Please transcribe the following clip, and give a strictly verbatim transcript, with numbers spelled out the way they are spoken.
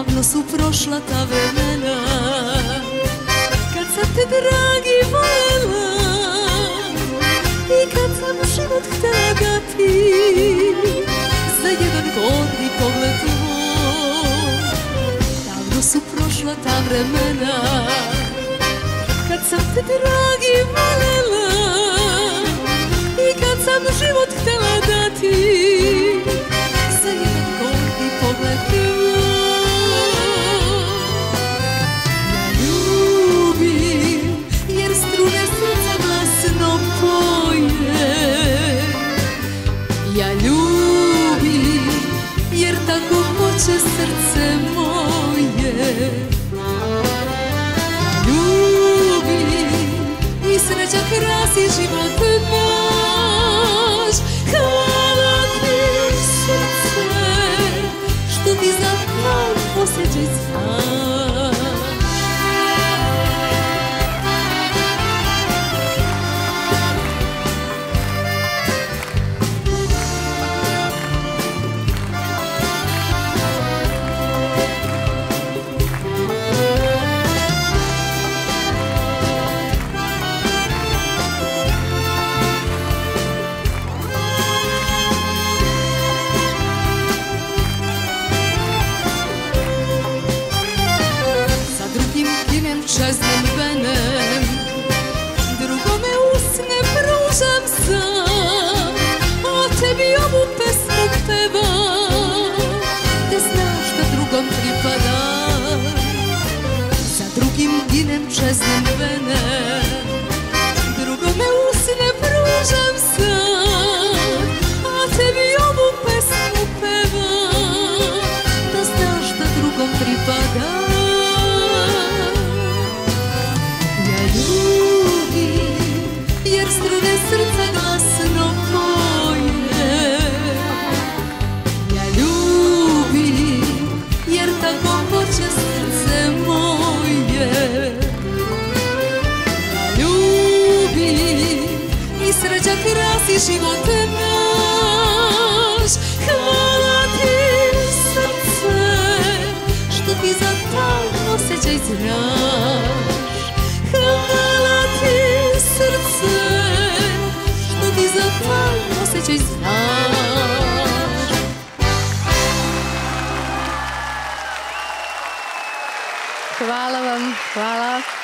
Davno su prošla ta vremena kad sam te, dragi, voljela i kad sam život htela dati za jedan gordi pogled tvoj. Davno su prošla ta vremena kad sam te, dragi, voljela i kad sam život htela dati za jedan gordi pogled tvoj. Ja ljubim, jer tako hoće srce moje. Ljubim i sreća krasi život naš. Hvala ti, srce, što ti za taj osjećaj znaš. Čeznim venem drugome usne pružam sam, a tebi ovu pesmu pevam, te znaš da drugom pripadam. Za drugim ginem čeznim venem, drugome usne pružam sam, a tebi ovu pesmu pevam, da znaš da drugom pripadam. Strune srca glasno poje. Ja ljubim, jer tako hoće srce moje. Ja ljubim i sreća krasi život naš. Hvala ti, srce, što ti za taj osjećaj znaš. Hvala ti, srce, što ti za taj osjećaj znaš. Hvala vam, hvala.